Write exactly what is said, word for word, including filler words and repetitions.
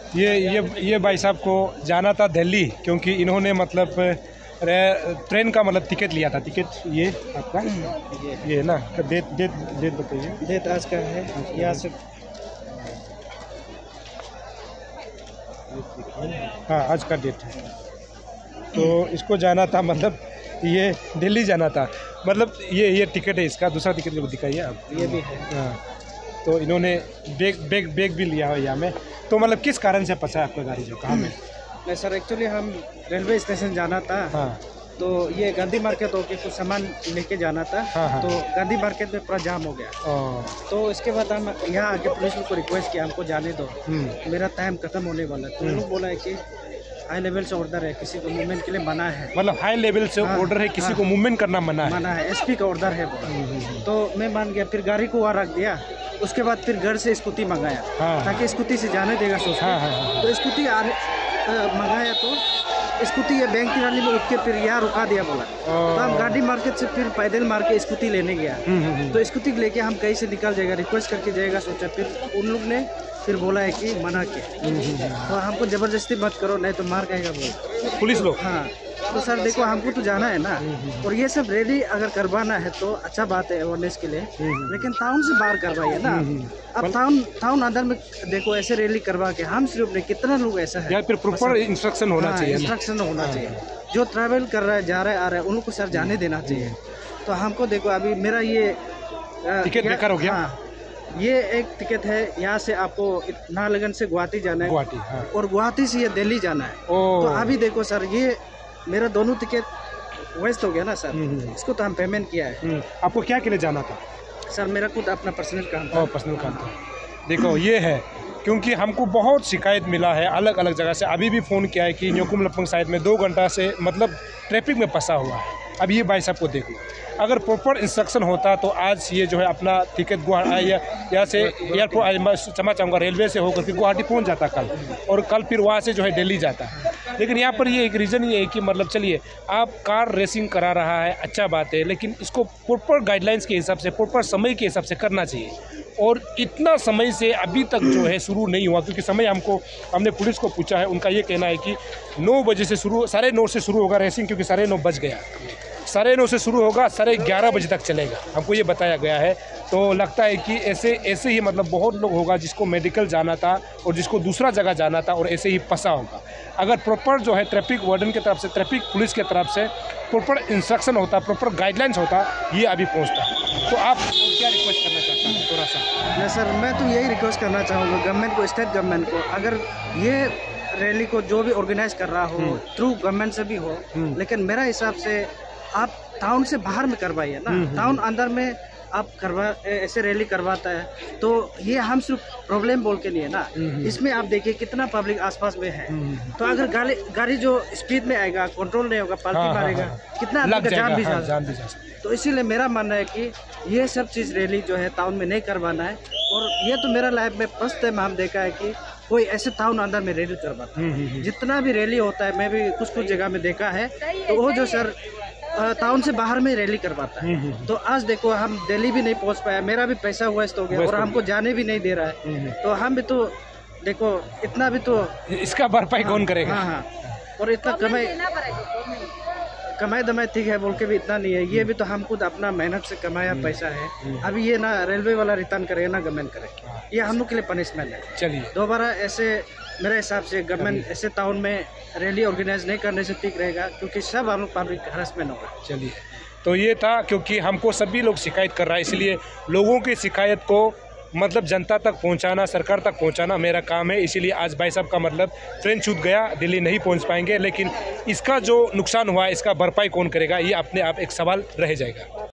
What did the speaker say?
ये ये ये भाई साहब को जाना था दिल्ली, क्योंकि इन्होंने मतलब ट्रेन का मतलब टिकट लिया था। टिकट ये आपका ये, ये ना डेट डेट डेट बताइए। डेट आज का है, यहाँ से हाँ आज का डेट है। तो इसको जाना था, मतलब ये दिल्ली जाना था, मतलब ये ये टिकट है इसका। दूसरा टिकट को दिखाइए आप। ये भी है। हाँ, तो इन्होंने बैग बैग बैग भी लिया है यहाँ में। तो मतलब किस कारण से फंसा आपका गाड़ी, जो कहाँ में? नहीं सर, एक्चुअली हम रेलवे स्टेशन जाना था। हाँ तो ये गांधी मार्केट होके कुछ सामान लेके जाना था। हाँ हाँ। तो गांधी मार्केट में पूरा जाम हो गया। ओ, तो इसके बाद हम यहाँ आके पुलिस को रिक्वेस्ट किया, हमको जाने दो, मेरा टाइम खत्म होने वाला है। तो उन लोग बोला है कि हाई लेवल से ऑर्डर है, किसी को मूवमेंट के लिए मना है। मतलब हाई लेवल से हाँ, ऑर्डर है, किसी हाँ, को मूवमेंट करना मना है। मना है, एसपी का ऑर्डर है बोला। तो मैं मान गया, फिर गाड़ी को वहाँ रख दिया। उसके बाद फिर घर से स्कूटी मंगाया, हाँ, ताकि स्कूटी से जाने देगा सोच के। हाँ, हाँ, हाँ। तो स्कूटी मंगाया, तो स्कूटी ये बैंक की नाली में उठ के फिर यहाँ रुका दिया बोला। तो हम गाड़ी मार्केट से फिर पैदल मार के स्कूटी लेने गया। तो स्कूटी लेके हम कहीं से निकल जाएगा, रिक्वेस्ट करके जाएगा सोचा। फिर उन लोग ने फिर बोला है कि मना के, तो हमको जबरदस्ती मत करो, नहीं तो मार कहेगा बोल पुलिस लोग। हाँ, तो सर देखो, हमको तो जाना है ना। और ये सब रैली अगर करवाना है तो अच्छा बात है अवेयरनेस के लिए, लेकिन टाउन से बाहर करवाइए ना। अब टाउन टाउन अंदर में देखो ऐसे रैली करवा के हम सिर्फ नहीं, कितना लोग ऐसा है। या फिर प्रॉपर इंस्ट्रक्शन होना चाहिए। इंस्ट्रक्शन होना चाहिए, जो ट्रैवल कर रहा है, जा रहा है, आ रहा है, उन लोग को सर जाने देना चाहिए। तो हमको देखो, अभी मेरा ये टिकट बेकार हो गया। हाँ, ये एक टिकट है, यहाँ से आपको नाहरलगुन से गुवाहाटी जाना है, गुवाहाटी, हाँ। और गुवाहाटी से ये दिल्ली जाना है। तो अभी देखो सर, ये मेरा दोनों टिकट वेस्ट हो गया ना सर। इसको तो हम पेमेंट किया है। आपको क्या के लिए जाना था? सर मेरा खुद अपना पर्सनल काम था। पर्सनल काम था। देखो ये है, क्योंकि हमको बहुत शिकायत मिला है अलग अलग जगह से। अभी भी फ़ोन किया है कि न्योकुम लपंग साइड में दो घंटा से मतलब ट्रैफिक में फंसा हुआ है। अब ये भाई साहब को देखो, अगर प्रॉपर इंस्ट्रक्शन होता तो आज ये जो है अपना टिकट गुवाहाटी या यहाँ से एयरपोर्ट, मैं क्षमा चाहूँगा, रेलवे से होकर फिर गुवाहाटी पहुँच जाता कल, और कल फिर वहाँ से जो है दिल्ली जाता। लेकिन यहाँ पर ये एक रीज़न ये है कि मतलब चलिए, आप कार रेसिंग करा रहा है, अच्छा बात है, लेकिन इसको प्रॉपर गाइडलाइंस के हिसाब से, प्रॉपर समय के हिसाब से करना चाहिए। और इतना समय से अभी तक जो है शुरू नहीं हुआ, क्योंकि समय हमको हमने पुलिस को पूछा है, उनका ये कहना है कि नौ बजे से शुरू, साढ़े नौ से शुरू होगा रेसिंग, क्योंकि साढ़े नौ बज गया, साढ़े नौ से शुरू होगा, साढ़े ग्यारह बजे तक चलेगा, हमको ये बताया गया है। तो लगता है कि ऐसे ऐसे ही मतलब बहुत लोग होगा जिसको मेडिकल जाना था और जिसको दूसरा जगह जाना था, और ऐसे ही फंसा होगा। अगर प्रॉपर जो है ट्रैफिक वार्डन की तरफ से, ट्रैफिक पुलिस की तरफ से प्रॉपर इंस्ट्रक्शन होता, प्रॉपर गाइडलाइंस होता, ये अभी पहुँचता। तो आप क्या रिक्वेस्ट करना चाहता हैं थोड़ा सा? नहीं सर, मैं तो यही रिक्वेस्ट करना चाहूँगा गवर्नमेंट को, स्टेट गवर्नमेंट को, अगर ये रैली को जो भी ऑर्गेनाइज कर रहा हो थ्रू गवर्नमेंट से भी हो, लेकिन मेरा हिसाब से आप टाउन से बाहर में करवाइए ना। टाउन अंदर में आप करवा ऐसे रैली करवाता है तो ये हम सिर्फ प्रॉब्लम बोल के नहीं है ना। इसमें आप देखिए कितना पब्लिक आसपास में है। तो अगर गाड़ी गाड़ी जो स्पीड में आएगा, कंट्रोल नहीं होगा, पलटी हाँ, मारेगा, हाँ, हाँ। कितना आदमी का जान भी जा जान भी जा तो इसीलिए मेरा मानना है कि ये सब चीज़ रैली जो है टाउन में नहीं करवाना है। और ये तो मेरा लाइफ में फर्स्ट टाइम हम देखा है कि कोई ऐसे टाउन अंदर में रैली करवाता है। जितना भी रैली होता है, मैं भी कुछ कुछ जगह में देखा है, तो वो जो सर टाउन से बाहर में रैली करवाता है। तो आज देखो, हम दिल्ली भी नहीं पहुंच पाया, मेरा भी पैसा वेस्ट हो गया, और हमको जाने भी नहीं दे रहा है। तो हम भी तो देखो, इतना भी तो इसका भरपाई कौन करेगा? हाँ हाँ, और इतना कमाई कमाई दमाई ठीक है बोल के भी इतना नहीं है। ये भी तो हम खुद अपना मेहनत से कमाया पैसा है। अभी ये ना रेलवे वाला रिटर्न करेगा ना गवर्नमेंट करेगा, ये हम लोग के लिए पनिशमेंट है। चलिए, दोबारा ऐसे मेरे हिसाब से गवर्नमेंट ऐसे टाउन में रैली ऑर्गेनाइज नहीं करने से ठीक रहेगा, क्योंकि सब हम लोग पब्लिक हरासमेंट होगा। चलिए, तो ये था, क्योंकि हमको सभी लोग शिकायत कर रहा है, इसलिए लोगों की शिकायत को मतलब जनता तक पहुंचाना, सरकार तक पहुंचाना मेरा काम है। इसीलिए आज भाई साहब का मतलब ट्रेन छूट गया, दिल्ली नहीं पहुंच पाएंगे, लेकिन इसका जो नुकसान हुआ है इसका भरपाई कौन करेगा, ये अपने आप एक सवाल रह जाएगा।